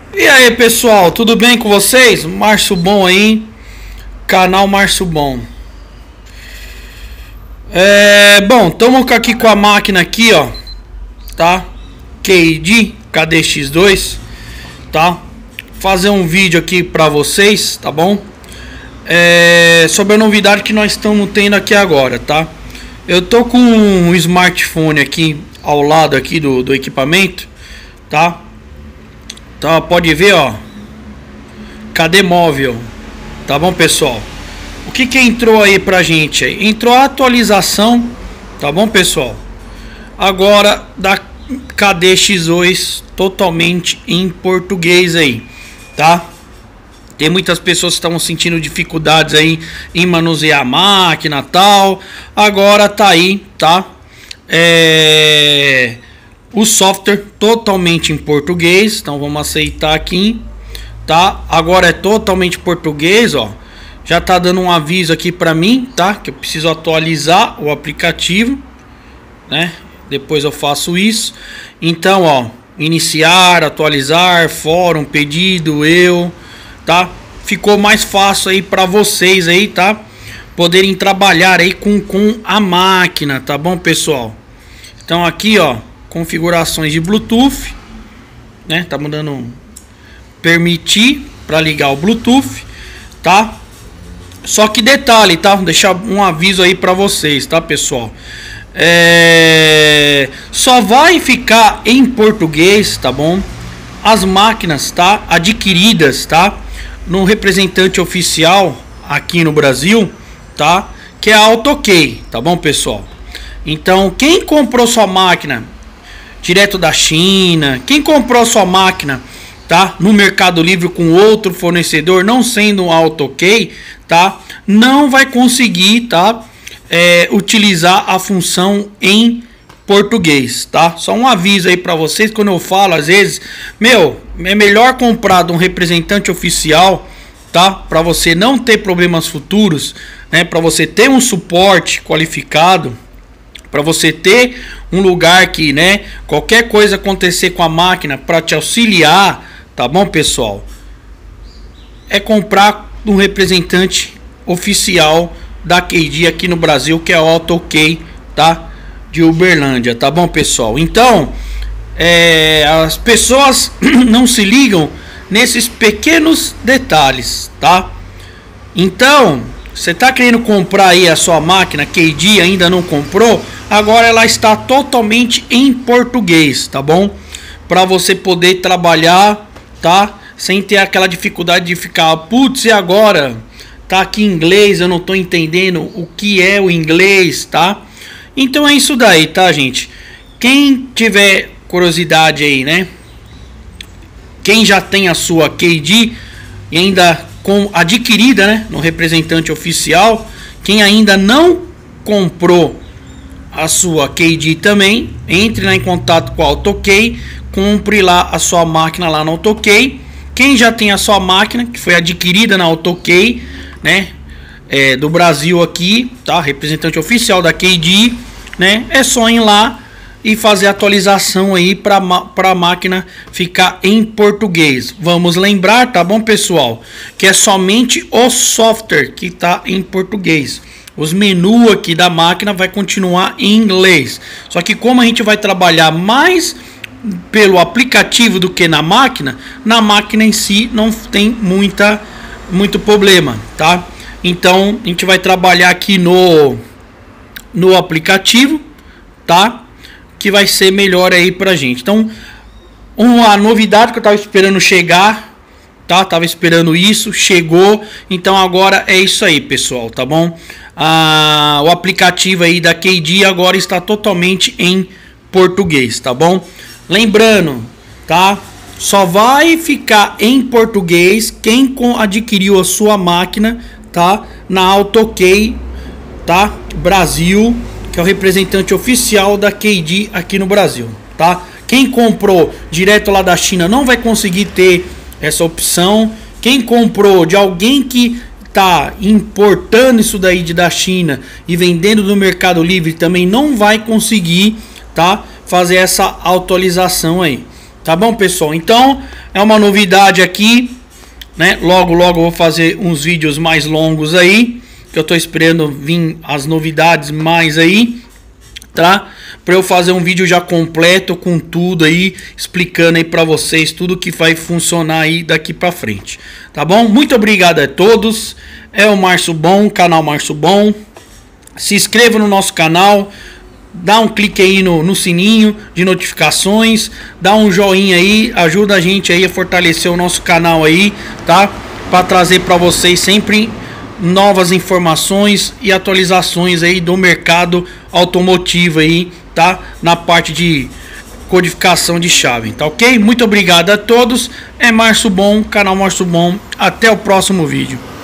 E aí pessoal, tudo bem com vocês? Márcio Bom aí, canal Márcio Bom. Bom, estamos aqui com a máquina aqui, ó, tá? KD KDX2, tá? Fazer um vídeo aqui pra vocês, tá bom? Sobre a novidade que nós estamos tendo aqui agora, tá? Eu tô com um smartphone aqui ao lado aqui do equipamento, tá? Então pode ver, ó, KD móvel, tá bom pessoal? O que entrou aí pra gente aí? Entrou a atualização, tá bom pessoal? Agora da KDX2 totalmente em português aí, tá? Tem muitas pessoas que estão sentindo dificuldades aí em manusear a máquina tal. Agora tá aí, tá? O software totalmente em português. Então vamos aceitar aqui, tá? Agora é totalmente português, ó. Já tá dando um aviso aqui para mim, tá? Que eu preciso atualizar o aplicativo, né? Depois eu faço isso. Então, ó, iniciar, atualizar, fórum, pedido, tá? Ficou mais fácil aí para vocês aí, tá? Poderem trabalhar aí com a máquina, tá bom, pessoal? Então aqui, ó, configurações de Bluetooth, né? Tá mandando permitir para ligar o Bluetooth, tá? Só que detalhe, tá? Vou deixar um aviso aí para vocês, tá, pessoal? Só vai ficar em português, tá bom? As máquinas, tá? Adquiridas, tá? No representante oficial aqui no Brasil, tá? Que é a AutoKey, tá bom, pessoal? Então, quem comprou sua máquina direto da China, quem comprou sua máquina, tá? No Mercado Livre com outro fornecedor, não sendo um AutoKey, tá? Não vai conseguir, tá? Utilizar a função em português, tá? Só um aviso aí para vocês, quando eu falo às vezes, é melhor comprar de um representante oficial, tá? Para você não ter problemas futuros, né? Para você ter um suporte qualificado, para você ter um lugar que, né, qualquer coisa acontecer com a máquina para te auxiliar, tá bom, pessoal? É comprar um representante oficial da KD aqui no Brasil, que é a AutoKey, tá? De Uberlândia, tá bom, pessoal? Então, as pessoas não se ligam nesses pequenos detalhes, tá? Então, você tá querendo comprar aí a sua máquina KD, ainda não comprou? Agora ela está totalmente em português, tá bom? Para você poder trabalhar, tá? Sem ter aquela dificuldade de ficar, putz, e agora? Tá aqui em inglês, eu não tô entendendo o que é o inglês, tá? Então é isso daí, tá, gente? Quem tiver curiosidade aí, né? Quem já tem a sua KD e ainda adquirida, né, no representante oficial, quem ainda não comprou a sua KD também, entre lá em contato com a AutoKey, compre lá a sua máquina lá na AutoKey. Quem já tem a sua máquina, que foi adquirida na AutoKey, né, do Brasil aqui, tá, representante oficial da KD, né, é só ir lá e fazer a atualização aí para a máquina ficar em português. Vamos lembrar, tá bom, pessoal, que é somente o software que está em português. Os menus aqui da máquina vai continuar em inglês. Só que como a gente vai trabalhar mais pelo aplicativo do que na máquina em si não tem muito problema, tá? Então a gente vai trabalhar aqui no aplicativo, tá? Que vai ser melhor aí pra gente. Então, uma novidade que eu tava esperando chegar, tá? Tava esperando isso, chegou. Então agora é isso aí, pessoal, tá bom? O aplicativo aí da KD agora está totalmente em português, tá bom? Lembrando, tá? Só vai ficar em português quem adquiriu a sua máquina, tá? Na AutoKey, tá? Brasil, que é o representante oficial da KD aqui no Brasil, tá? Quem comprou direto lá da China não vai conseguir ter essa opção. Quem comprou de alguém que tá importando isso daí da China e vendendo no Mercado Livre também não vai conseguir, tá? Fazer essa atualização aí, Tá bom, pessoal? Então, é uma novidade aqui, né? Logo, logo eu vou fazer uns vídeos mais longos aí, que eu tô esperando vir as novidades mais aí, tá? Para eu fazer um vídeo já completo com tudo aí, explicando aí para vocês tudo que vai funcionar aí daqui para frente, tá bom? Muito obrigado a todos. É o Márcio Bom, canal Márcio Bom. Se inscreva no nosso canal, dá um clique aí no sininho de notificações, dá um joinha aí, ajuda a gente aí a fortalecer o nosso canal aí, tá? Para trazer para vocês sempre novas informações e atualizações aí do mercado automotivo aí, tá? Na parte de codificação de chave, tá ok? Muito obrigado a todos. É Márcio Bom, canal Márcio Bom. Até o próximo vídeo.